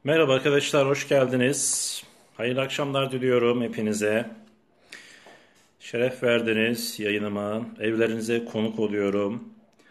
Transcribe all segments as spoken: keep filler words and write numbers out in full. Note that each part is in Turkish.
Merhaba arkadaşlar, hoş geldiniz. Hayırlı akşamlar diliyorum hepinize. Şeref verdiniz yayınıma. Evlerinize konuk oluyorum.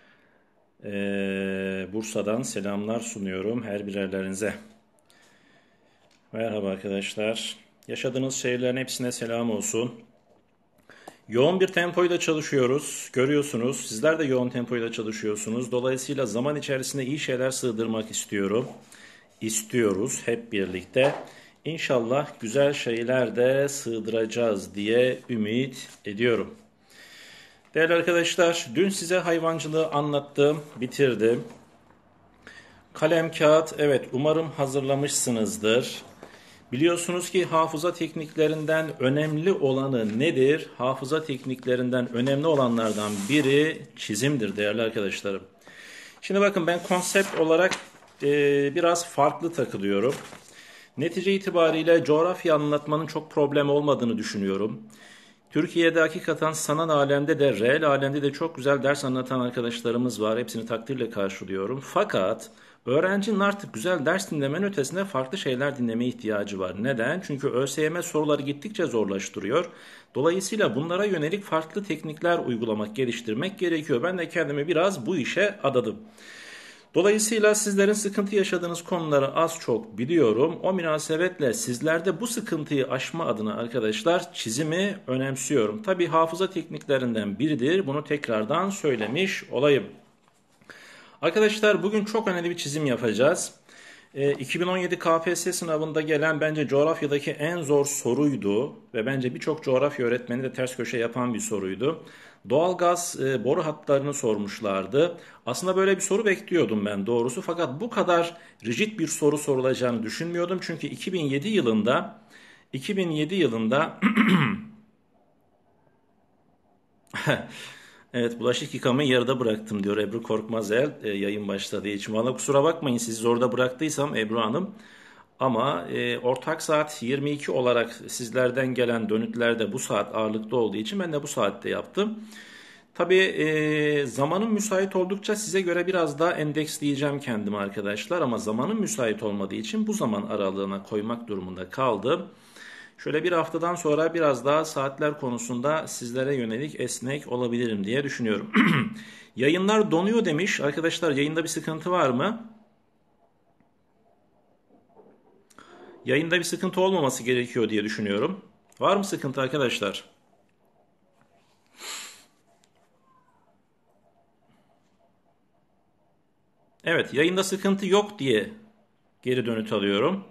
Ee, Bursa'dan selamlar sunuyorum her birerlerinize. Merhaba arkadaşlar. Yaşadığınız şehirlerin hepsine selam olsun. Yoğun bir tempoyla çalışıyoruz. Görüyorsunuz, sizler de yoğun tempoyla çalışıyorsunuz. Dolayısıyla zaman içerisinde iyi şeyler sığdırmak istiyorum. istiyoruz hep birlikte. İnşallah güzel şeyler de sığdıracağız diye ümit ediyorum. Değerli arkadaşlar, dün size hayvancılığı anlattım, bitirdim. Kalem, kağıt, evet umarım hazırlamışsınızdır. Biliyorsunuz ki hafıza tekniklerinden önemli olanı nedir? Hafıza tekniklerinden önemli olanlardan biri çizimdir değerli arkadaşlarım. Şimdi bakın ben konsept olarak e, biraz farklı takılıyorum. Netice itibariyle coğrafya anlatmanın çok problem olmadığını düşünüyorum. Türkiye'de hakikaten sanal alemde de reel alemde de çok güzel ders anlatan arkadaşlarımız var. Hepsini takdirle karşılıyorum. Fakat öğrencinin artık güzel ders dinlemenin ötesinde farklı şeyler dinlemeye ihtiyacı var. Neden? Çünkü ÖSYM soruları gittikçe zorlaştırıyor. Dolayısıyla bunlara yönelik farklı teknikler uygulamak, geliştirmek gerekiyor. Ben de kendimi biraz bu işe adadım. Dolayısıyla sizlerin sıkıntı yaşadığınız konuları az çok biliyorum. O münasebetle sizlerde bu sıkıntıyı aşma adına arkadaşlar çizimi önemsiyorum. Tabi hafıza tekniklerinden biridir. Bunu tekrardan söylemiş olayım. Arkadaşlar bugün çok önemli bir çizim yapacağız. E, iki bin on yedi K P S S sınavında gelen bence coğrafyadaki en zor soruydu ve bence birçok coğrafya öğretmeni de ters köşe yapan bir soruydu. Doğalgaz e, boru hatlarını sormuşlardı. Aslında böyle bir soru bekliyordum ben doğrusu fakat bu kadar rigid bir soru sorulacağını düşünmüyordum. Çünkü iki bin yedi yılında iki bin yedi yılında evet bulaşık yıkamayı yarıda bıraktım diyor Ebru Korkmazel e, yayın başladığı için. Valla kusura bakmayın sizi zorda bıraktıysam Ebru Hanım. Ama e, ortak saat yirmi iki olarak sizlerden gelen dönütlerde bu saat ağırlıkta olduğu için ben de bu saatte yaptım. Tabii e, zamanım müsait oldukça size göre biraz daha endeksleyeceğim kendimi arkadaşlar. Ama zamanım müsait olmadığı için bu zaman aralığına koymak durumunda kaldım. Şöyle bir haftadan sonra biraz daha saatler konusunda sizlere yönelik esnek olabilirim diye düşünüyorum. Yayınlar donuyor demiş. Arkadaşlar yayında bir sıkıntı var mı? Yayında bir sıkıntı olmaması gerekiyor diye düşünüyorum. Var mı sıkıntı arkadaşlar? Evet, yayında sıkıntı yok diye geri dönüt alıyorum.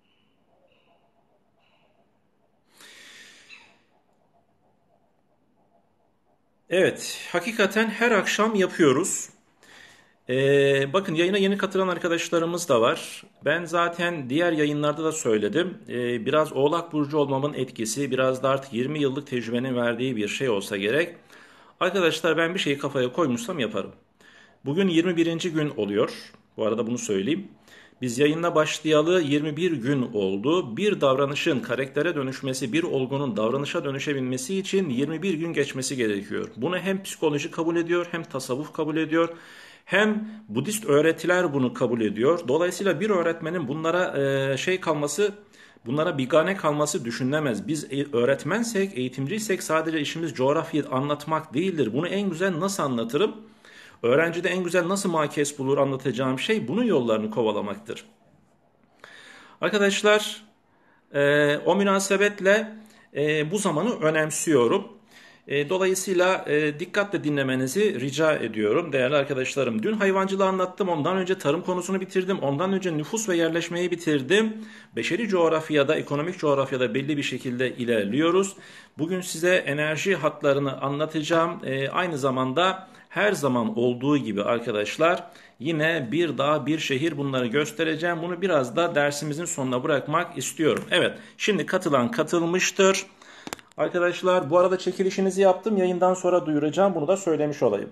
Evet, hakikaten her akşam yapıyoruz. Ee, bakın yayına yeni katılan arkadaşlarımız da var. Ben zaten diğer yayınlarda da söyledim. Ee, biraz Oğlak Burcu olmamın etkisi, biraz da artık yirmi yıllık tecrübenin verdiği bir şey olsa gerek. Arkadaşlar ben bir şeyi kafaya koymuşsam yaparım. Bugün yirmi birinci gün oluyor. Bu arada bunu söyleyeyim. Biz yayına başlayalı yirmi bir gün oldu. Bir davranışın karaktere dönüşmesi, bir olgunun davranışa dönüşebilmesi için yirmi bir gün geçmesi gerekiyor. Bunu hem psikoloji kabul ediyor, hem tasavvuf kabul ediyor, hem Budist öğretiler bunu kabul ediyor. Dolayısıyla bir öğretmenin bunlara e, şey kalması, bunlara bigane kalması düşünülemez. Biz e- öğretmensek, eğitimciysek sadece işimiz coğrafyayı anlatmak değildir. Bunu en güzel nasıl anlatırım? Öğrenci de en güzel nasıl makes bulur anlatacağım şey bunun yollarını kovalamaktır. Arkadaşlar e, o münasebetle e, bu zamanı önemsiyorum. E, dolayısıyla e, dikkatle dinlemenizi rica ediyorum değerli arkadaşlarım. Dün hayvancılığı anlattım, ondan önce tarım konusunu bitirdim, ondan önce nüfus ve yerleşmeyi bitirdim. Beşeri coğrafyada, ekonomik coğrafyada belli bir şekilde ilerliyoruz. Bugün size enerji hatlarını anlatacağım. E, aynı zamanda her zaman olduğu gibi arkadaşlar yine bir dağ bir şehir bunları göstereceğim. Bunu biraz da dersimizin sonuna bırakmak istiyorum. Evet, şimdi katılan katılmıştır. Arkadaşlar bu arada çekilişinizi yaptım. Yayından sonra duyuracağım. Bunu da söylemiş olayım.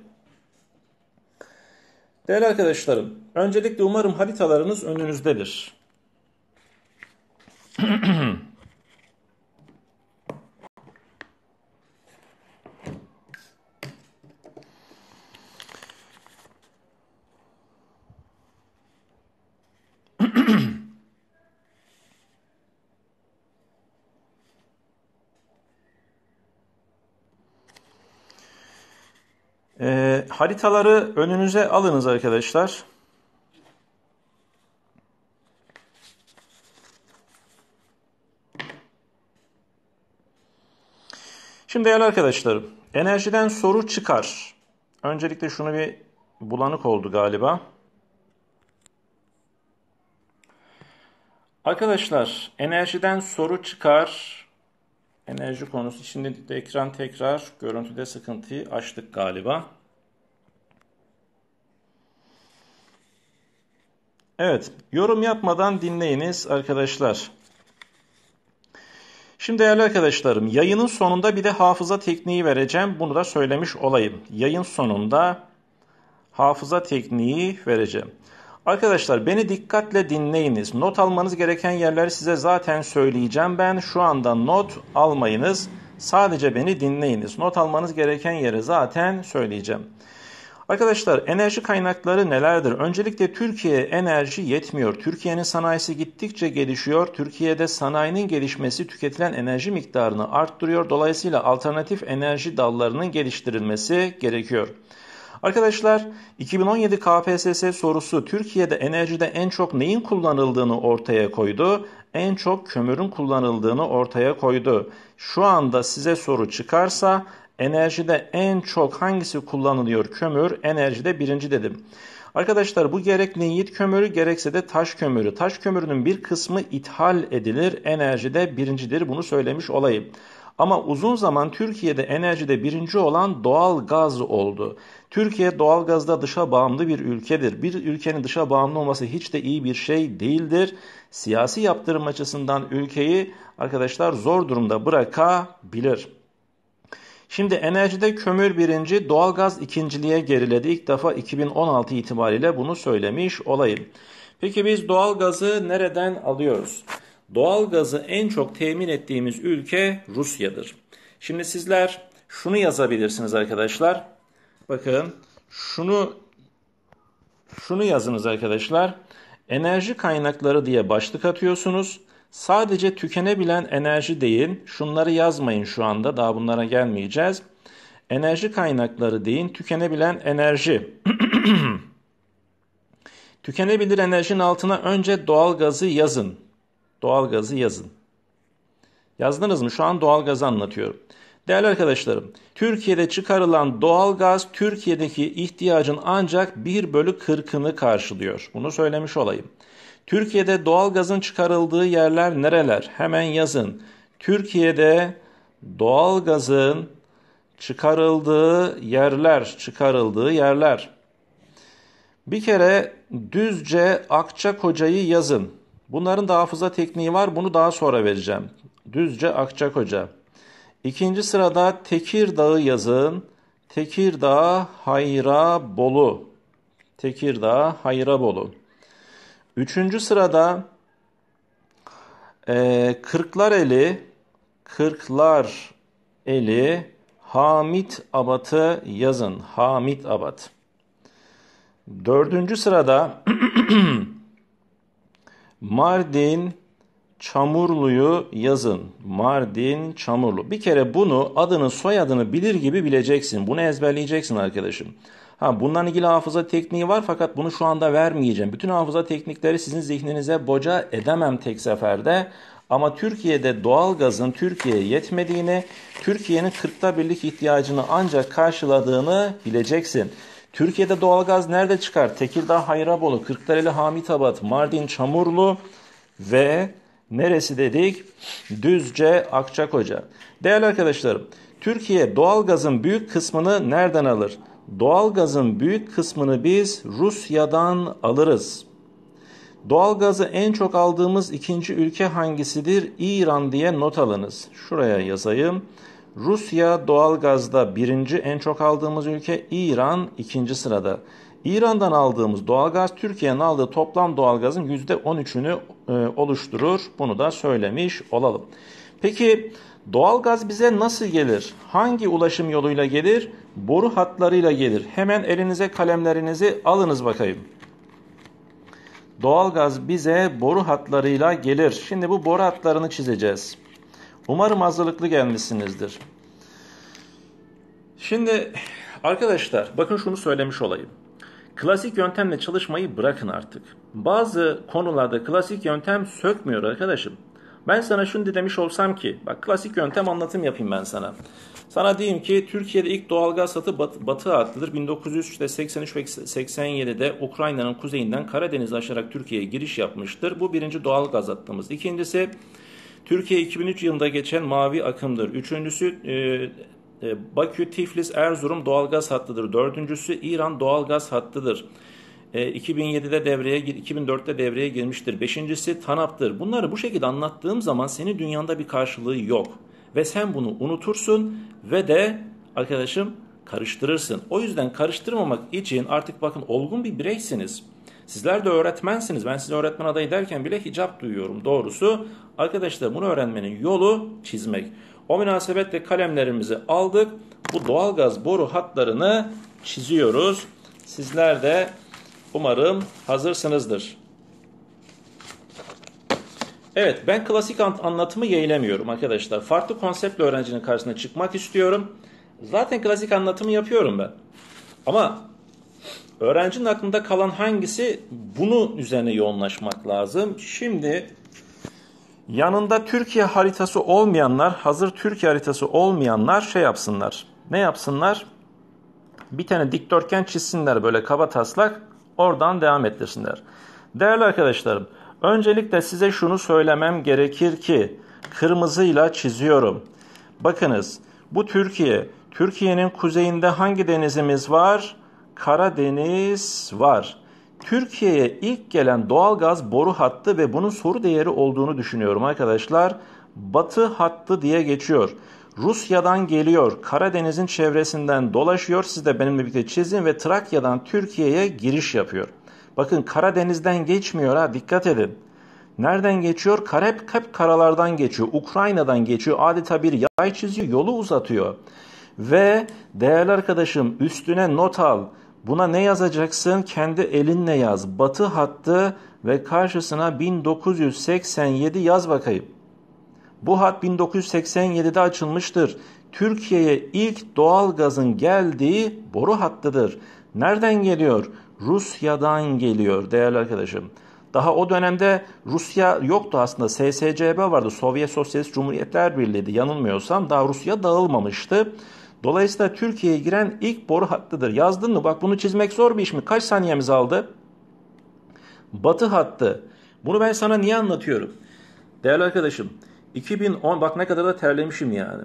Değerli arkadaşlarım, öncelikle umarım haritalarınız önünüzdedir. haritaları önünüze alınız arkadaşlar. Şimdi değerli arkadaşlarım, enerjiden soru çıkar. Öncelikle şunu bir bulanık oldu galiba. Arkadaşlar, enerjiden soru çıkar. Enerji konusu. Şimdi de ekran tekrar görüntüde sıkıntıyı açtık galiba. Evet, yorum yapmadan dinleyiniz arkadaşlar. Şimdi değerli arkadaşlarım, yayının sonunda bir de hafıza tekniği vereceğim. Bunu da söylemiş olayım. Yayın sonunda hafıza tekniği vereceğim. Arkadaşlar beni dikkatle dinleyiniz. Not almanız gereken yerleri size zaten söyleyeceğim. Ben şu anda not almayınız. Sadece beni dinleyiniz. Not almanız gereken yeri zaten söyleyeceğim. Arkadaşlar enerji kaynakları nelerdir? Öncelikle Türkiye'ye enerji yetmiyor. Türkiye'nin sanayisi gittikçe gelişiyor. Türkiye'de sanayinin gelişmesi tüketilen enerji miktarını arttırıyor. Dolayısıyla alternatif enerji dallarının geliştirilmesi gerekiyor. Arkadaşlar iki bin on yedi K P S S sorusu Türkiye'de enerjide en çok neyin kullanıldığını ortaya koydu? En çok kömürün kullanıldığını ortaya koydu. Şu anda size soru çıkarsa enerjide en çok hangisi kullanılıyor? Kömür enerjide birinci dedim. Arkadaşlar bu gerek linyit kömürü gerekse de taş kömürü. Taş kömürünün bir kısmı ithal edilir. Enerjide birincidir. Bunu söylemiş olayım. Ama uzun zaman Türkiye'de enerjide birinci olan doğal gaz oldu. Türkiye doğal gazda dışa bağımlı bir ülkedir. Bir ülkenin dışa bağımlı olması hiç de iyi bir şey değildir. Siyasi yaptırım açısından ülkeyi arkadaşlar zor durumda bırakabilir. Şimdi enerjide kömür birinci, doğalgaz ikinciliğe geriledi. İlk defa iki bin on altı itibariyle bunu söylemiş olayım. Peki biz doğalgazı nereden alıyoruz? Doğalgazı en çok temin ettiğimiz ülke Rusya'dır. Şimdi sizler şunu yazabilirsiniz arkadaşlar. Bakın şunu şunu yazınız arkadaşlar. Enerji kaynakları diye başlık atıyorsunuz. Sadece tükenebilen enerji deyin. Şunları yazmayın şu anda. Daha bunlara gelmeyeceğiz. Enerji kaynakları deyin. Tükenebilen enerji. Tükenebilir enerjinin altına önce doğalgazı yazın. Doğalgazı yazın. Yazdınız mı? Şu an doğalgazı anlatıyorum. Değerli arkadaşlarım, Türkiye'de çıkarılan doğalgaz Türkiye'deki ihtiyacın ancak bir bölü kırkını karşılıyor. Bunu söylemiş olayım. Türkiye'de doğalgazın çıkarıldığı yerler nereler? Hemen yazın. Türkiye'de doğalgazın çıkarıldığı yerler, çıkarıldığı yerler. Bir kere Düzce, Akçakoca'yı yazın. Bunların da hafıza tekniği var. Bunu daha sonra vereceğim. Düzce, Akçakoca. İkinci sırada Tekirdağ'ı yazın. Tekirdağ, Hayrabolu. Tekirdağ, Hayrabolu. Üçüncü sırada e, Kırklareli, Kırklareli, Hamitabat'ı yazın. Hamitabat. Dördüncü sırada Mardin, Çamurlu'yu yazın. Mardin, Çamurlu. Bir kere bunu adını soyadını bilir gibi bileceksin. Bunu ezberleyeceksin arkadaşım. Ha, bundan ilgili hafıza tekniği var fakat bunu şu anda vermeyeceğim. Bütün hafıza teknikleri sizin zihninize boca edemem tek seferde. Ama Türkiye'de doğalgazın Türkiye'ye yetmediğini, Türkiye'nin kırkta birlik ihtiyacını ancak karşıladığını bileceksin. Türkiye'de doğalgaz nerede çıkar? Tekirdağ, Hayrabolu, Kırklareli, Hamitabat, Mardin, Çamurlu ve neresi dedik? Düzce, Akçakoca. Değerli arkadaşlarım, Türkiye doğalgazın büyük kısmını nereden alır? Doğalgazın büyük kısmını biz Rusya'dan alırız. Doğalgazı en çok aldığımız ikinci ülke hangisidir? İran diye not alınız. Şuraya yazayım. Rusya doğalgazda birinci en çok aldığımız ülke, İran ikinci sırada. İran'dan aldığımız doğalgaz Türkiye'nin aldığı toplam doğalgazın yüzde on üçünü e, oluşturur. Bunu da söylemiş olalım. Peki doğalgaz bize nasıl gelir? Hangi ulaşım yoluyla gelir? Boru hatlarıyla gelir. Hemen elinize kalemlerinizi alınız bakayım. Doğalgaz bize boru hatlarıyla gelir. Şimdi bu boru hatlarını çizeceğiz. Umarım hazırlıklı gelmişsinizdir. Şimdi Arkadaşlar bakın şunu söylemiş olayım. Klasik yöntemle çalışmayı bırakın artık. Bazı konularda klasik yöntem sökmüyor arkadaşım. Ben sana şunu demiş olsam ki, bak klasik yöntem anlatım yapayım ben sana. Sana diyeyim ki Türkiye'de ilk doğalgaz hatı Batı, batı hattıdır. bin dokuz yüz seksen üç ve seksen yedide Ukrayna'nın kuzeyinden Karadeniz'i aşarak Türkiye'ye giriş yapmıştır. Bu birinci doğalgaz hattımız. İkincisi Türkiye iki bin üç yılında geçen mavi akımdır. Üçüncüsü e, e, Bakü, Tiflis, Erzurum doğalgaz hattıdır. Dördüncüsü İran doğalgaz hattıdır. E, iki bin yedide devreye, iki bin dörtte devreye girmiştir. Beşincisi TANAP'tır. Bunları bu şekilde anlattığım zaman senin dünyanda bir karşılığı yok. Ve sen bunu unutursun ve de arkadaşım karıştırırsın. O yüzden karıştırmamak için artık bakın olgun bir bireysiniz. Sizler de öğretmensiniz. Ben size öğretmen adayı derken bile hicap duyuyorum. Doğrusu arkadaşlar bunu öğrenmenin yolu çizmek. O münasebetle kalemlerimizi aldık. Bu doğalgaz boru hatlarını çiziyoruz. Sizler de umarım hazırsınızdır. Evet, ben klasik anlatımı yeğlemiyorum arkadaşlar. Farklı konseptle öğrencinin karşısına çıkmak istiyorum. Zaten klasik anlatımı yapıyorum ben. Ama öğrencinin aklında kalan hangisi, bunun üzerine yoğunlaşmak lazım. Şimdi yanında Türkiye haritası olmayanlar, hazır Türkiye haritası olmayanlar şey yapsınlar. Ne yapsınlar? Bir tane dikdörtgen çizsinler böyle kaba taslak, oradan devam ettirsinler. Değerli arkadaşlarım, öncelikle size şunu söylemem gerekir ki kırmızıyla çiziyorum. Bakınız, bu Türkiye. Türkiye'nin kuzeyinde hangi denizimiz var? Karadeniz var. Türkiye'ye ilk gelen doğalgaz boru hattı ve bunun soru değeri olduğunu düşünüyorum arkadaşlar. Batı hattı diye geçiyor. Rusya'dan geliyor. Karadeniz'in çevresinden dolaşıyor. Siz de benimle birlikte çizin ve Trakya'dan Türkiye'ye giriş yapıyor. Bakın Karadeniz'den geçmiyor ha, dikkat edin. Nereden geçiyor? Hep, hep karalardan geçiyor. Ukrayna'dan geçiyor. Adeta bir yay çiziyor, yolu uzatıyor. Ve değerli arkadaşım üstüne not al. Buna ne yazacaksın? Kendi elinle yaz. Batı hattı ve karşısına bin dokuz yüz seksen yedi yaz bakayım. Bu hat bin dokuz yüz seksen yedide açılmıştır. Türkiye'ye ilk doğalgazın geldiği boru hattıdır. Nereden geliyor? Rusya'dan geliyor değerli arkadaşım. Daha o dönemde Rusya yoktu aslında. S S C B vardı. Sovyet Sosyalist Cumhuriyetler Birliği'ydi. Yanılmıyorsam daha Rusya dağılmamıştı. Dolayısıyla Türkiye'ye giren ilk boru hattıdır. Yazdın mı? Bak bunu çizmek zor bir iş mi? Kaç saniyemiz aldı? Batı hattı. Bunu ben sana niye anlatıyorum? Değerli arkadaşım, iki bin on, bak ne kadar da terlemişim yani.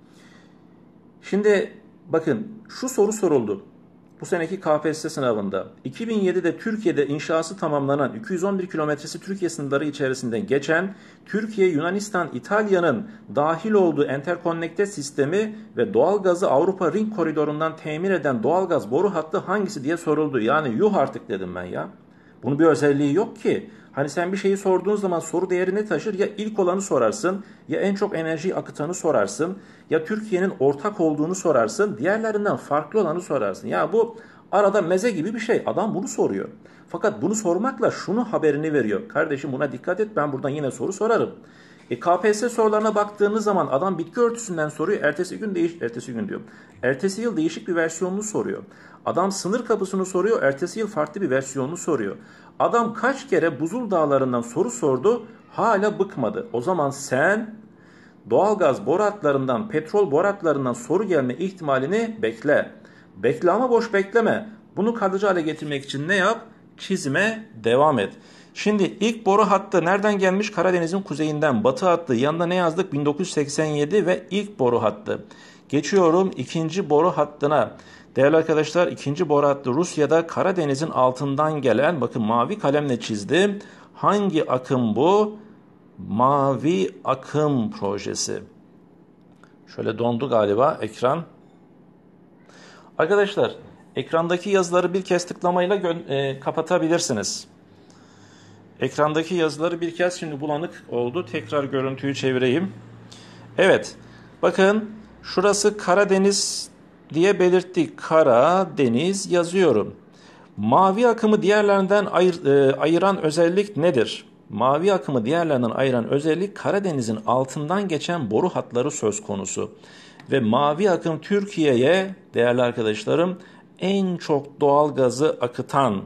Şimdi bakın şu soru soruldu. Bu seneki K P S S sınavında iki bin yedide Türkiye'de inşası tamamlanan iki yüz on bir kilometresi Türkiye sınırları içerisinden geçen Türkiye, Yunanistan, İtalya'nın dahil olduğu enterkonnekte sistemi ve doğalgazı Avrupa Ring koridorundan temin eden doğalgaz boru hattı hangisi diye soruldu. Yani yuh artık dedim ben ya. Bunun bir özelliği yok ki. Hani sen bir şeyi sorduğun zaman soru değerini taşır, ya ilk olanı sorarsın, ya en çok enerjiyi akıtanı sorarsın, ya Türkiye'nin ortak olduğunu sorarsın, diğerlerinden farklı olanı sorarsın. Ya bu arada meze gibi bir şey. Adam bunu soruyor. Fakat bunu sormakla şunu haberini veriyor. Kardeşim buna dikkat et, ben buradan yine soru sorarım. E, K P S S sorularına baktığınız zaman adam bitki örtüsünden soruyor. Ertesi gün değiş, ertesi gün diyorum. Ertesi yıl değişik bir versiyonunu soruyor. Adam sınır kapısını soruyor. Ertesi yıl farklı bir versiyonunu soruyor. Adam kaç kere Buzul Dağları'ndan soru sordu. Hala bıkmadı. O zaman sen doğalgaz boratlarından, petrol boratlarından soru gelme ihtimalini bekle. Bekle ama boş bekleme. Bunu kalıcı hale getirmek için ne yap? Çizime devam et. Şimdi ilk boru hattı nereden gelmiş? Karadeniz'in kuzeyinden. Batı hattı. Yanında ne yazdık? bin dokuz yüz seksen yedi ve ilk boru hattı. Geçiyorum ikinci boru hattına. Değerli arkadaşlar, ikinci boru hattı Rusya'da Karadeniz'in altından gelen, bakın mavi kalemle çizdim. Hangi akım bu? Mavi akım projesi. Şöyle dondu galiba ekran. Arkadaşlar, ekrandaki yazıları bir kez tıklamayla e, kapatabilirsiniz. Ekrandaki yazıları bir kez, şimdi bulanık oldu. Tekrar görüntüyü çevireyim. Evet, bakın şurası Karadeniz diye belirttik. Karadeniz yazıyorum. Mavi akımı diğerlerinden ayır, e, ayıran özellik nedir? Mavi akımı diğerlerinden ayıran özellik Karadeniz'in altından geçen boru hatları söz konusu. Ve mavi akım Türkiye'ye değerli arkadaşlarım en çok doğal gazı akıtan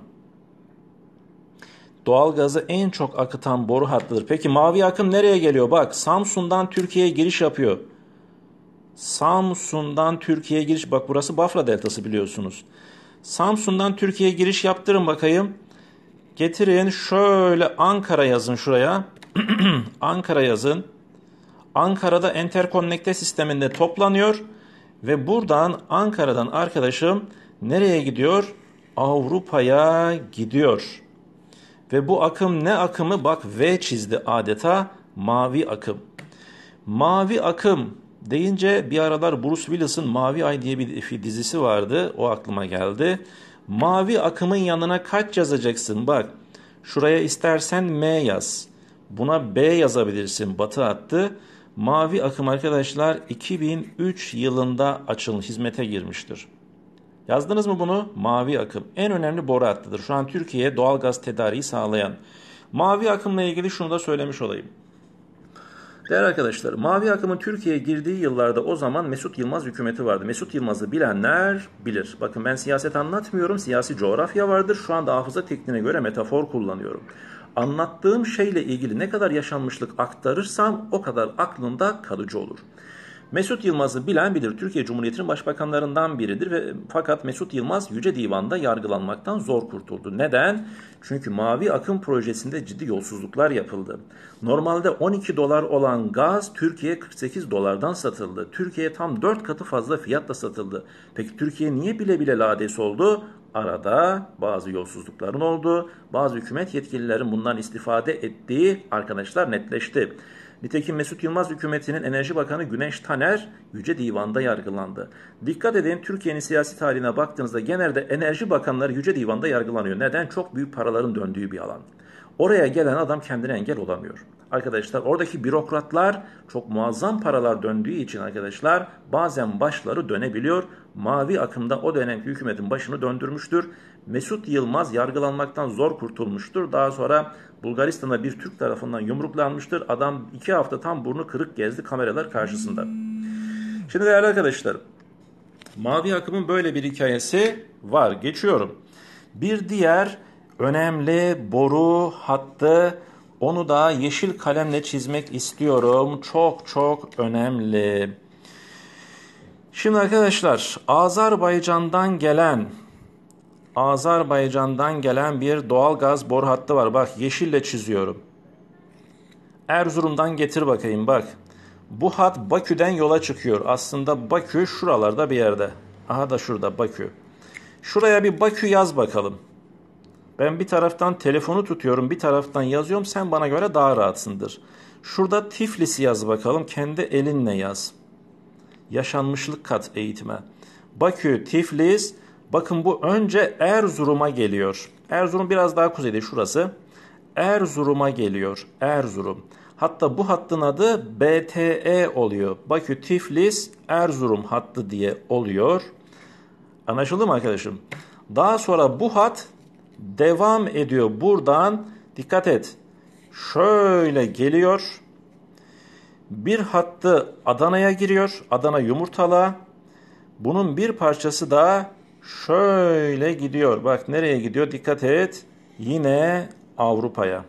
doğalgazı en çok akıtan boru hattıdır. Peki mavi akım nereye geliyor? Bak, Samsun'dan Türkiye'ye giriş yapıyor. Samsun'dan Türkiye'ye giriş. Bak, burası Bafra Deltası biliyorsunuz. Samsun'dan Türkiye'ye giriş yaptırın bakayım. Getirin şöyle Ankara yazın şuraya. Ankara yazın. Ankara'da enterkonnekte sisteminde toplanıyor. Ve buradan Ankara'dan arkadaşım nereye gidiyor? Avrupa'ya gidiyor. Ve bu akım ne akımı? Bak, V çizdi adeta, mavi akım. Mavi akım deyince bir aralar Bruce Willis'in Mavi Ay diye bir dizisi vardı. O aklıma geldi. Mavi akımın yanına kaç yazacaksın? Bak, şuraya istersen M yaz. Buna B yazabilirsin. Batı hattı. Mavi akım arkadaşlar iki bin üç yılında açılmış, hizmete girmiştir. Yazdınız mı bunu? Mavi akım en önemli boru hattıdır. Şu an Türkiye'ye doğal gaz tedariği sağlayan. Mavi akımla ilgili şunu da söylemiş olayım. Değerli arkadaşlar, mavi akımın Türkiye'ye girdiği yıllarda o zaman Mesut Yılmaz hükümeti vardı. Mesut Yılmaz'ı bilenler bilir. Bakın, ben siyaset anlatmıyorum. Siyasi coğrafya vardır. Şu anda hafıza tekniğine göre metafor kullanıyorum. Anlattığım şeyle ilgili ne kadar yaşanmışlık aktarırsam o kadar aklında kalıcı olur. Mesut Yılmaz'ı bilen bilir. Türkiye Cumhuriyeti'nin başbakanlarından biridir ve fakat Mesut Yılmaz Yüce Divan'da yargılanmaktan zor kurtuldu. Neden? Çünkü Mavi Akım projesinde ciddi yolsuzluklar yapıldı. Normalde on iki dolar olan gaz Türkiye'ye kırk sekiz dolardan satıldı. Türkiye'ye tam dört katı fazla fiyatla satıldı. Peki Türkiye niye bile bile lades oldu? Arada bazı yolsuzlukların olduğu, bazı hükümet yetkililerin bundan istifade ettiği arkadaşlar netleşti. Nitekim Mesut Yılmaz hükümetinin Enerji Bakanı Güneş Taner Yüce Divan'da yargılandı. Dikkat edin, Türkiye'nin siyasi tarihine baktığınızda genelde enerji bakanları Yüce Divan'da yargılanıyor. Neden? Çok büyük paraların döndüğü bir alan. Oraya gelen adam kendine engel olamıyor. Arkadaşlar, oradaki bürokratlar çok muazzam paralar döndüğü için arkadaşlar bazen başları dönebiliyor. Mavi akımda o dönemki hükümetin başını döndürmüştür. Mesut Yılmaz yargılanmaktan zor kurtulmuştur. Daha sonra Bulgaristan'da bir Türk tarafından yumruklanmıştır. Adam iki hafta tam burnu kırık gezdi kameralar karşısında. Şimdi değerli arkadaşlar, mavi akımın böyle bir hikayesi var. Geçiyorum. Bir diğer önemli boru hattı, onu da yeşil kalemle çizmek istiyorum. Çok çok önemli. Şimdi arkadaşlar, Azerbaycan'dan gelen Azerbaycan'dan gelen bir doğal gaz boru hattı var. Bak, yeşille çiziyorum. Erzurum'dan getir bakayım, bak. Bu hat Bakü'den yola çıkıyor. Aslında Bakü şuralarda bir yerde. Aha da şurada Bakü. Şuraya bir Bakü yaz bakalım. Ben bir taraftan telefonu tutuyorum, bir taraftan yazıyorum. Sen bana göre daha rahatsındır. Şurada Tiflis'i yaz bakalım. Kendi elinle yaz. Yaşanmışlık kat eğitime. Bakü, Tiflis. Bakın, bu önce Erzurum'a geliyor. Erzurum biraz daha kuzeyde, şurası. Erzurum'a geliyor. Erzurum. Hatta bu hattın adı B T E oluyor. Bakü, Tiflis, Erzurum hattı diye oluyor. Anlaşıldı mı arkadaşım? Daha sonra bu hat devam ediyor. Buradan dikkat et. Şöyle geliyor. Bir hattı Adana'ya giriyor. Adana Yumurtalığa. Bunun bir parçası da şöyle gidiyor. Bak nereye gidiyor? Dikkat et. Yine Avrupa'ya.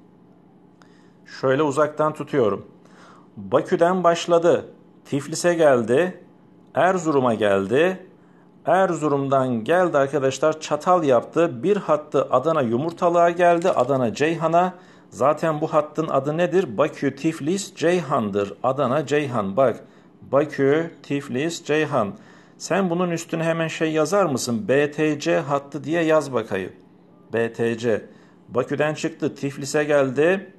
Şöyle uzaktan tutuyorum. Bakü'den başladı. Tiflis'e geldi. Erzurum'a geldi. Erzurum'dan geldi arkadaşlar, çatal yaptı. Bir hattı Adana Yumurtalığa geldi. Adana Ceyhan'a. Zaten bu hattın adı nedir? Bakü, Tiflis, Ceyhan'dır. Adana, Ceyhan. Bak. Bakü, Tiflis, Ceyhan. Sen bunun üstüne hemen şey yazar mısın? B T C hattı diye yaz bakayım. B T C. Bakü'den çıktı. Tiflis'e geldi.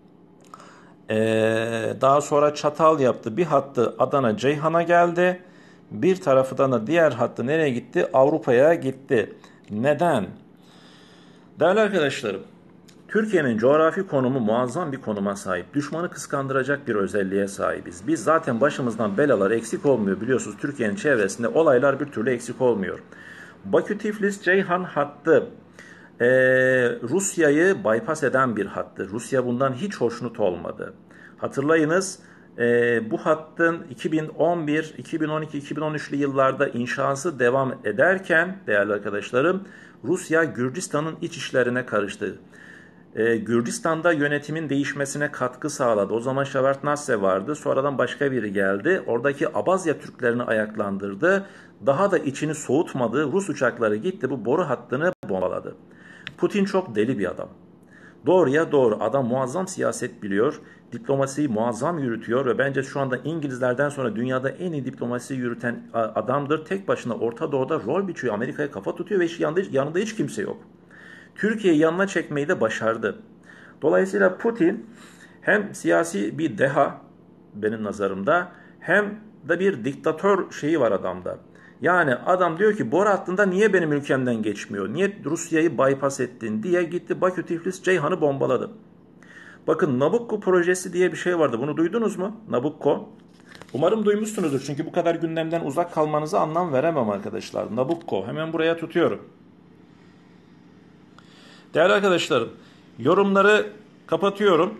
Ee, daha sonra çatal yaptı. Bir hattı Adana Ceyhan'a geldi. Bir tarafından da diğer hattı nereye gitti? Avrupa'ya gitti. Neden? Değerli arkadaşlarım, Türkiye'nin coğrafi konumu muazzam bir konuma sahip. Düşmanı kıskandıracak bir özelliğe sahibiz. Biz zaten başımızdan belalar eksik olmuyor. Biliyorsunuz, Türkiye'nin çevresinde olaylar bir türlü eksik olmuyor. Bakü-Tiflis-Ceyhan hattı Ee, Rusya'yı bypass eden bir hattı. Rusya bundan hiç hoşnut olmadı. Hatırlayınız, e, bu hattın iki bin on bir, iki bin on iki, iki bin on üçlü yıllarda inşası devam ederken değerli arkadaşlarım, Rusya Gürcistan'ın iç işlerine karıştı. Ee, Gürcistan'da yönetimin değişmesine katkı sağladı. O zaman Şevartnadze vardı. Sonradan başka biri geldi. Oradaki Abazya Türklerini ayaklandırdı. Daha da içini soğutmadı. Rus uçakları gitti bu boru hattını bombaladı. Putin çok deli bir adam. Doğruya doğru. Adam muazzam siyaset biliyor. Diplomasiyi muazzam yürütüyor ve bence şu anda İngilizlerden sonra dünyada en iyi diplomasi yürüten adamdır. Tek başına Orta Doğu'da rol biçiyor. Amerika'ya kafa tutuyor ve yanında, yanında hiç kimse yok. Türkiye'yi yanına çekmeyi de başardı. Dolayısıyla Putin hem siyasi bir deha benim nazarımda hem de bir diktatör şeyi var adamda. Yani adam diyor ki boru hattında niye benim ülkemden geçmiyor? Niye Rusya'yı bypass ettin diye gitti Bakü Tiflis Ceyhan'ı bombaladı. Bakın Nabucco projesi diye bir şey vardı. Bunu duydunuz mu? Nabucco. Umarım duymuşsunuzdur. Çünkü bu kadar gündemden uzak kalmanıza anlam veremem arkadaşlar. Nabucco. Hemen buraya tutuyorum. Değerli arkadaşlarım, yorumları kapatıyorum.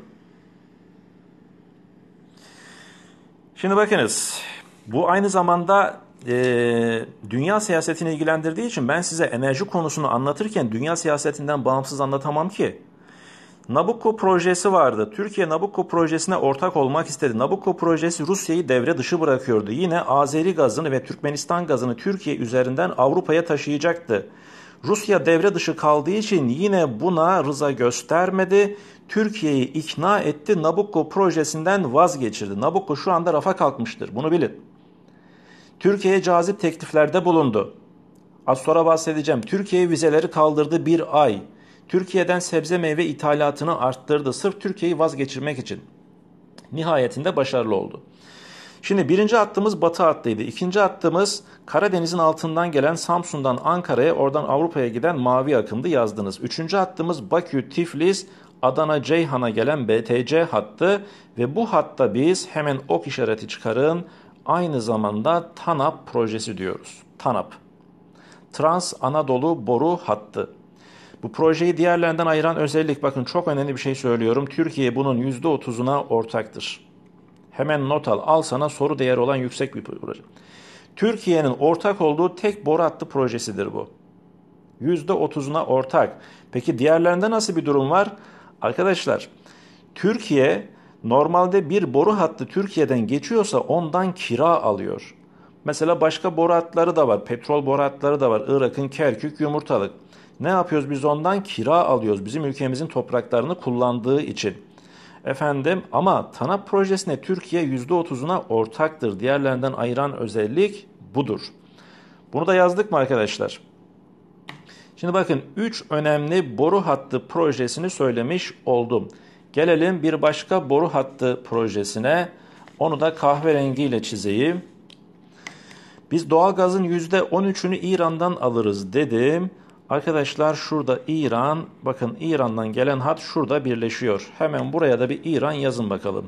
Şimdi bakınız, bu aynı zamanda e, dünya siyasetini ilgilendirdiği için ben size enerji konusunu anlatırken dünya siyasetinden bağımsız anlatamam ki. Nabucco projesi vardı. Türkiye Nabucco projesine ortak olmak istedi. Nabucco projesi Rusya'yı devre dışı bırakıyordu. Yine Azeri gazını ve Türkmenistan gazını Türkiye üzerinden Avrupa'ya taşıyacaktı. Rusya devre dışı kaldığı için yine buna rıza göstermedi. Türkiye'yi ikna etti. Nabucco projesinden vazgeçirdi. Nabucco şu anda rafa kalkmıştır. Bunu bilin. Türkiye'ye cazip tekliflerde bulundu. Az sonra bahsedeceğim. Türkiye vizeleri kaldırdı bir ay. Türkiye'den sebze meyve ithalatını arttırdı. Sırf Türkiye'yi vazgeçirmek için. Nihayetinde başarılı oldu. Şimdi birinci hattımız batı hattıydı. İkinci hattımız Karadeniz'in altından gelen Samsun'dan Ankara'ya, oradan Avrupa'ya giden mavi akımdı, yazdınız. Üçüncü hattımız Bakü, Tiflis, Adana, Ceyhan'a gelen B T C hattı ve bu hatta biz hemen ok işareti çıkarın, aynı zamanda TANAP projesi diyoruz. TANAP. Trans Anadolu Boru Hattı. Bu projeyi diğerlerinden ayıran özellik, bakın çok önemli bir şey söylüyorum. Türkiye bunun yüzde otuzuna ortaktır. Hemen not al. Al sana soru değeri olan yüksek bir proje. Türkiye'nin ortak olduğu tek boru hattı projesidir bu. yüzde otuzuna ortak. Peki diğerlerinde nasıl bir durum var? Arkadaşlar, Türkiye normalde bir boru hattı Türkiye'den geçiyorsa ondan kira alıyor. Mesela başka boru hatları da var. Petrol boru hatları da var. Irak'ın Kerkük, Yumurtalık. Ne yapıyoruz? Biz ondan kira alıyoruz. Bizim ülkemizin topraklarını kullandığı için. Efendim ama TANAP projesine Türkiye yüzde otuzuna ortaktır. Diğerlerinden ayıran özellik budur. Bunu da yazdık mı arkadaşlar? Şimdi bakın üç önemli boru hattı projesini söylemiş oldum. Gelelim bir başka boru hattı projesine. Onu da kahverengiyle çizeyim. Biz doğalgazın yüzde on üçünü İran'dan alırız dedim. Arkadaşlar şurada İran, bakın İran'dan gelen hat şurada birleşiyor. Hemen buraya da bir İran yazın bakalım.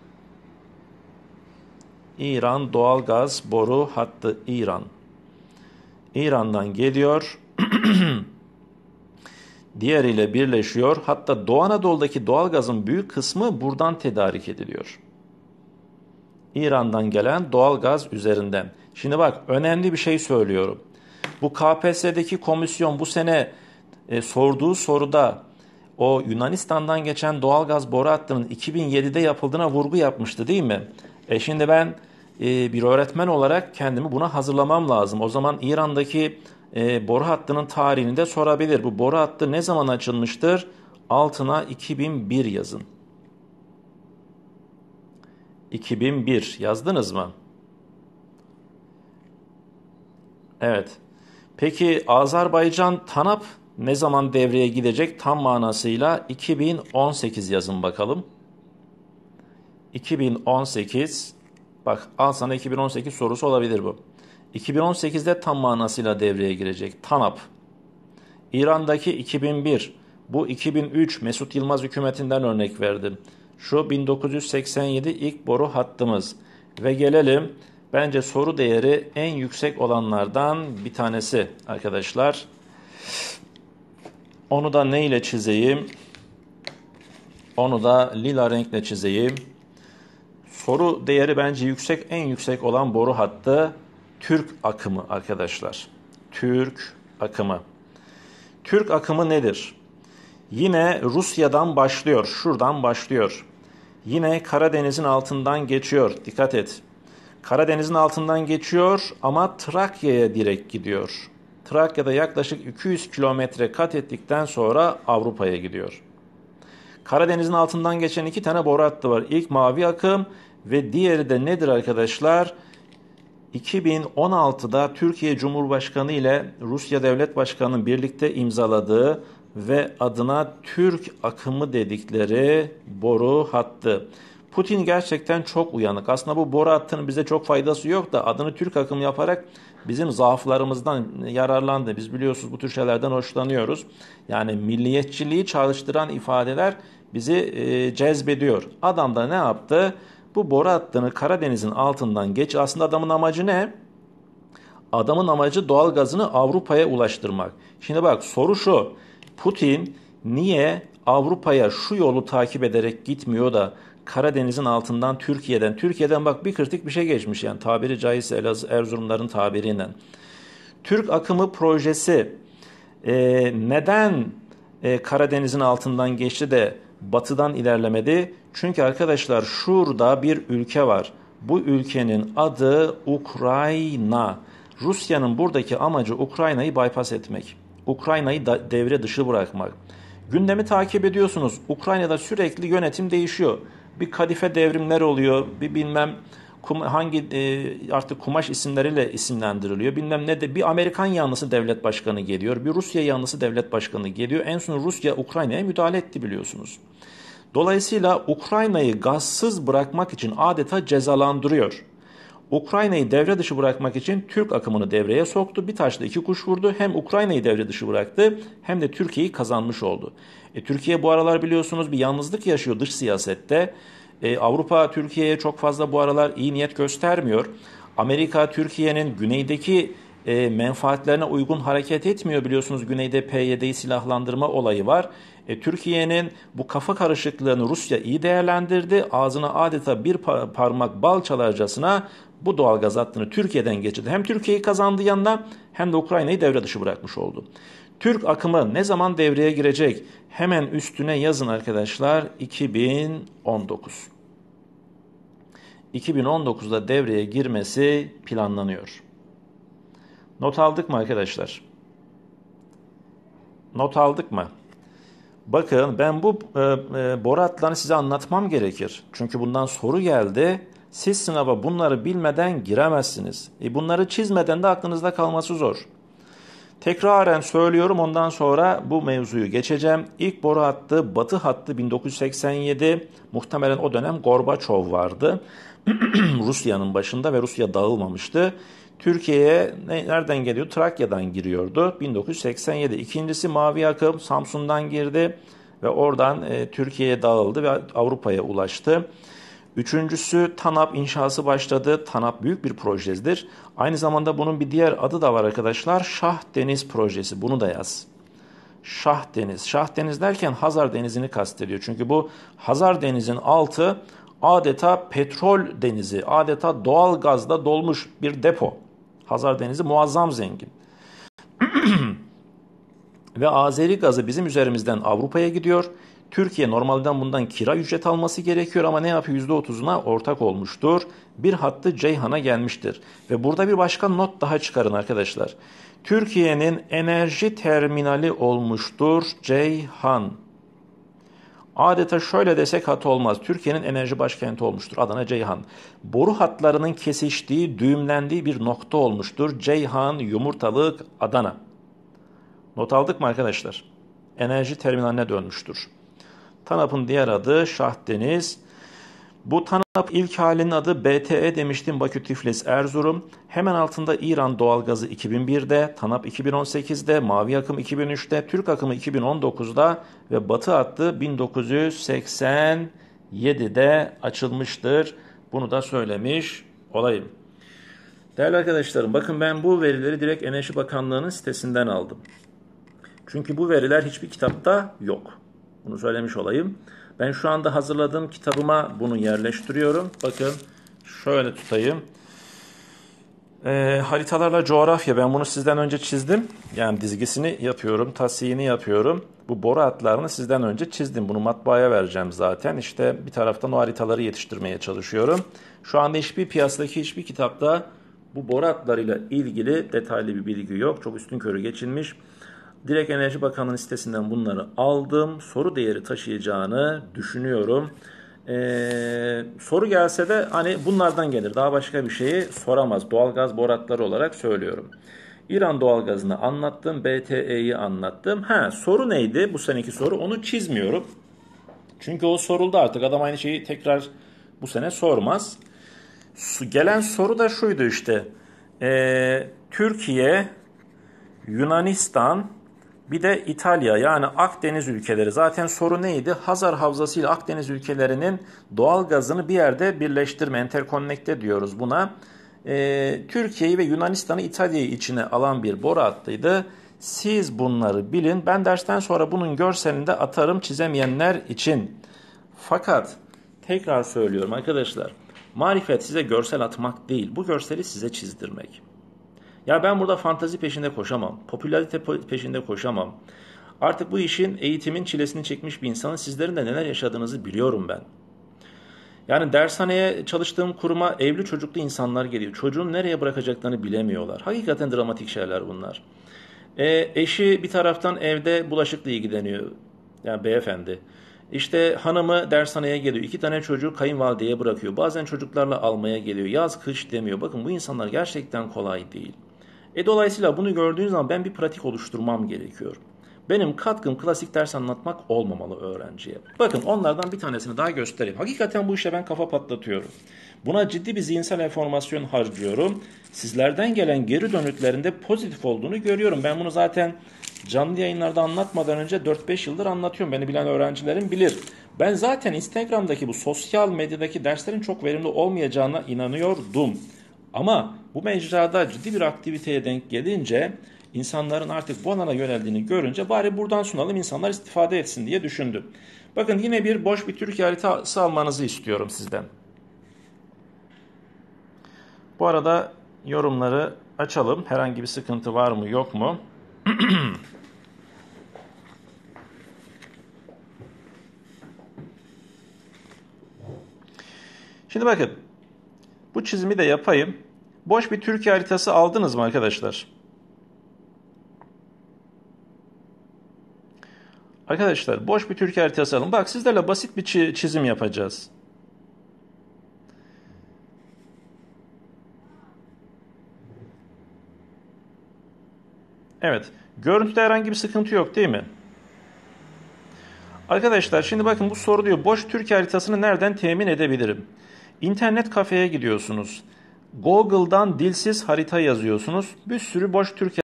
İran doğalgaz boru hattı İran. İran'dan geliyor. Diğeriyle birleşiyor. Hatta Doğu Anadolu'daki doğalgazın büyük kısmı buradan tedarik ediliyor. İran'dan gelen doğalgaz üzerinden. Şimdi bak önemli bir şey söylüyorum. Bu K P S S'deki komisyon bu sene e, sorduğu soruda o Yunanistan'dan geçen doğalgaz boru hattının iki bin yedide yapıldığına vurgu yapmıştı değil mi? E şimdi ben e, bir öğretmen olarak kendimi buna hazırlamam lazım. O zaman İran'daki e, boru hattının tarihini de sorabilir. Bu boru hattı ne zaman açılmıştır? Altına iki bin bir yazın. iki bin bir yazdınız mı? Evet. Peki Azerbaycan TANAP ne zaman devreye gidecek? Tam manasıyla iki bin on sekiz yazın bakalım. iki bin on sekiz, bak al sana iki bin on sekiz sorusu olabilir bu. iki bin on sekizde tam manasıyla devreye girecek TANAP. İran'daki iki bin bir, bu iki bin üç Mesut Yılmaz hükümetinden örnek verdim. Şu bin dokuz yüz seksen yedi ilk boru hattımız. Ve gelelim bence soru değeri en yüksek olanlardan bir tanesi arkadaşlar. Onu da ne ile çizeyim? Onu da lila renkle çizeyim. soru değeri bence yüksek, en yüksek olan boru hattı Türk akımı arkadaşlar. Türk akımı. Türk akımı nedir? Yine Rusya'dan başlıyor, şuradan başlıyor. Yine Karadeniz'in altından geçiyor, dikkat et. Karadeniz'in altından geçiyor ama Trakya'ya direkt gidiyor. Trakya'da yaklaşık iki yüz kilometre kat ettikten sonra Avrupa'ya gidiyor. Karadeniz'in altından geçen iki tane boru hattı var. İlk mavi akım ve diğeri de nedir arkadaşlar? iki bin on altıda Türkiye Cumhurbaşkanı ile Rusya Devlet Başkanı'nın birlikte imzaladığı ve adına Türk akımı dedikleri boru hattı. Putin gerçekten çok uyanık. Aslında bu boru hattının bize çok faydası yok da adını Türk akımı yaparak bizim zaaflarımızdan yararlandı. Biz biliyorsunuz bu tür şeylerden hoşlanıyoruz. Yani milliyetçiliği çalıştıran ifadeler bizi e, cezbediyor. Adam da ne yaptı? Bu boru hattını Karadeniz'in altından geç. Aslında adamın amacı ne? Adamın amacı doğal gazını Avrupa'ya ulaştırmak. Şimdi bak soru şu. Putin niye Avrupa'ya şu yolu takip ederek gitmiyor da Karadeniz'in altından Türkiye'den, Türkiye'den bak bir kritik bir şey geçmiş yani tabiri caizse Elazığ, Erzurumların tabiriyle. Türk akımı projesi e, neden e, Karadeniz'in altından geçti de batıdan ilerlemedi? Çünkü arkadaşlar şurada bir ülke var. Bu ülkenin adı Ukrayna. Rusya'nın buradaki amacı Ukrayna'yı bypass etmek. Ukrayna'yı da devre dışı bırakmak. Gündemi takip ediyorsunuz. Ukrayna'da sürekli yönetim değişiyor. Bir kadife devrimler oluyor. Bir bilmem hangi artık kumaş isimleriyle isimlendiriliyor. Bilmem ne de bir Amerikan yanlısı devlet başkanı geliyor. Bir Rusya yanlısı devlet başkanı geliyor. En son Rusya Ukrayna'ya müdahale etti biliyorsunuz. Dolayısıyla Ukrayna'yı gazsız bırakmak için adeta cezalandırıyor. Ukrayna'yı devre dışı bırakmak için Türk akımını devreye soktu. Bir taşla iki kuş vurdu. Hem Ukrayna'yı devre dışı bıraktı hem de Türkiye'yi kazanmış oldu. E, Türkiye bu aralar biliyorsunuz bir yalnızlık yaşıyor dış siyasette. E, Avrupa Türkiye'ye çok fazla bu aralar iyi niyet göstermiyor. Amerika Türkiye'nin güneydeki e, menfaatlerine uygun hareket etmiyor. Biliyorsunuz güneyde P Y D'yi silahlandırma olayı var. E, Türkiye'nin bu kafa karışıklığını Rusya iyi değerlendirdi. Ağzına adeta bir parmak bal çalarcasına bu doğalgaz hattını Türkiye'den geçirdi. Hem Türkiye'yi kazandı yanına hem de Ukrayna'yı devre dışı bırakmış oldu. Türk akımı ne zaman devreye girecek? Hemen üstüne yazın arkadaşlar iki bin on dokuz. iki bin on dokuzda devreye girmesi planlanıyor. Not aldık mı arkadaşlar? Not aldık mı? Bakın ben bu e, e, boru hatlarını size anlatmam gerekir. Çünkü bundan soru geldi. Siz sınava bunları bilmeden giremezsiniz. E bunları çizmeden de aklınızda kalması zor. Tekraren söylüyorum ondan sonra bu mevzuyu geçeceğim. İlk boru hattı Batı hattı bin dokuz yüz seksen yedi. Muhtemelen o dönem Gorbaçov vardı. Rusya'nın başında ve Rusya dağılmamıştı. Türkiye'ye nereden geliyor? Trakya'dan giriyordu. bin dokuz yüz seksen yedi. İkincisi mavi akım Samsun'dan girdi ve oradan e, Türkiye'ye dağıldı ve Avrupa'ya ulaştı. Üçüncüsü TANAP inşası başladı. TANAP büyük bir projedir. Aynı zamanda bunun bir diğer adı da var arkadaşlar. Şah Deniz projesi. Bunu da yaz. Şah Deniz. Şah Deniz derken Hazar Denizi'ni kastediyor. Çünkü bu Hazar Deniz'in altı adeta petrol denizi, adeta doğal gazla dolmuş bir depo. Hazar Denizi muazzam zengin. Ve Azeri gazı bizim üzerimizden Avrupa'ya gidiyor. Türkiye normalden bundan kira ücret alması gerekiyor ama ne yapıyor? yüzde otuzuna ortak olmuştur. Bir hattı Ceyhan'a gelmiştir. Ve burada bir başka not daha çıkarın arkadaşlar. Türkiye'nin enerji terminali olmuştur Ceyhan. Adeta şöyle desek hata olmaz. Türkiye'nin enerji başkenti olmuştur Adana Ceyhan. Boru hatlarının kesiştiği, düğümlendiği bir nokta olmuştur. Ceyhan, Yumurtalık, Adana. Not aldık mı arkadaşlar? Enerji terminaline dönmüştür. TANAP'ın diğer adı Şah Deniz. Bu TANAP ilk halinin adı B T E demiştim. Bakü, Tiflis, Erzurum. Hemen altında İran doğalgazı iki bin birde, TANAP iki bin on sekizde, Mavi akım iki bin üçte, Türk akımı iki bin on dokuzda ve Batı hattı bin dokuz yüz seksen yedide açılmıştır. Bunu da söylemiş olayım. Değerli arkadaşlarım, bakın ben bu verileri direkt Enerji Bakanlığı'nın sitesinden aldım. Çünkü bu veriler hiçbir kitapta yok. Bunu söylemiş olayım. Ben şu anda hazırladığım kitabıma bunu yerleştiriyorum. Bakın şöyle tutayım. Ee, haritalarla coğrafya, ben bunu sizden önce çizdim. Yani dizgisini yapıyorum, tasihini yapıyorum. Bu boru hatlarını sizden önce çizdim. Bunu matbaaya vereceğim zaten. İşte bir taraftan o haritaları yetiştirmeye çalışıyorum. Şu anda hiçbir piyasadaki hiçbir kitapta bu boru hatlarıyla ilgili detaylı bir bilgi yok. Çok üstünkörü geçilmiş. Direkt Enerji Bakanlığı'nın sitesinden bunları aldım. Soru değeri taşıyacağını düşünüyorum. Ee, soru gelse de hani bunlardan gelir. Daha başka bir şeyi soramaz. Doğalgaz boratları olarak söylüyorum. İran doğalgazını anlattım. B T E'yi anlattım. Ha, soru neydi? Bu seneki soru. Onu çizmiyorum. Çünkü o soruldu artık. Adam aynı şeyi tekrar bu sene sormaz. Gelen soru da şuydu işte. Ee, Türkiye, Yunanistan, bir de İtalya, yani Akdeniz ülkeleri. Zaten soru neydi? Hazar Havzası ile Akdeniz ülkelerinin doğal gazını bir yerde birleştirme, enterkonnekte diyoruz buna. Ee, Türkiye'yi ve Yunanistan'ı, İtalya'yı içine alan bir boru hattıydı. Siz bunları bilin. Ben dersten sonra bunun görselini de atarım çizemeyenler için. Fakat tekrar söylüyorum arkadaşlar. Marifet size görsel atmak değil. Bu görseli size çizdirmek. Ya ben burada fantazi peşinde koşamam. Popülarite peşinde koşamam. Artık bu işin, eğitimin çilesini çekmiş bir insanın, sizlerin de neler yaşadığınızı biliyorum ben. Yani dershaneye, çalıştığım kuruma evli çocuklu insanlar geliyor. Çocuğun nereye bırakacaklarını bilemiyorlar. Hakikaten dramatik şeyler bunlar. E, eşi bir taraftan evde bulaşıkla ilgileniyor. Yani beyefendi. İşte hanımı dershaneye geliyor. İki tane çocuğu kayınvalideye bırakıyor. Bazen çocuklarla almaya geliyor. Yaz kış demiyor. Bakın bu insanlar gerçekten kolay değil. E dolayısıyla bunu gördüğün zaman ben bir pratik oluşturmam gerekiyor. Benim katkım klasik ders anlatmak olmamalı öğrenciye. Bakın onlardan bir tanesini daha göstereyim. Hakikaten bu işe ben kafa patlatıyorum. Buna ciddi bir zihinsel enformasyon harcıyorum. Sizlerden gelen geri dönütlerinde pozitif olduğunu görüyorum. Ben bunu zaten canlı yayınlarda anlatmadan önce dört beş yıldır anlatıyorum. Beni bilen öğrencilerim bilir. Ben zaten Instagram'daki bu sosyal medyadaki derslerin çok verimli olmayacağına inanıyordum. Ama bu mecrada ciddi bir aktiviteye denk gelince, insanların artık bu alana yöneldiğini görünce bari buradan sunalım, insanlar istifade etsin diye düşündüm. Bakın yine bir boş bir Türkiye haritası almanızı istiyorum sizden. Bu arada yorumları açalım. Herhangi bir sıkıntı var mı yok mu? Şimdi bakın. Bu çizimi de yapayım. Boş bir Türkiye haritası aldınız mı arkadaşlar? Arkadaşlar boş bir Türkiye haritası alın. Bak sizlerle basit bir çizim yapacağız. Evet. Görüntüde herhangi bir sıkıntı yok değil mi? Arkadaşlar şimdi bakın bu soru diyor. Boş Türkiye haritasını nereden temin edebilirim? İnternet kafeye gidiyorsunuz. Google'dan dilsiz harita yazıyorsunuz. Bir sürü boş Türkiye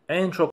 En çok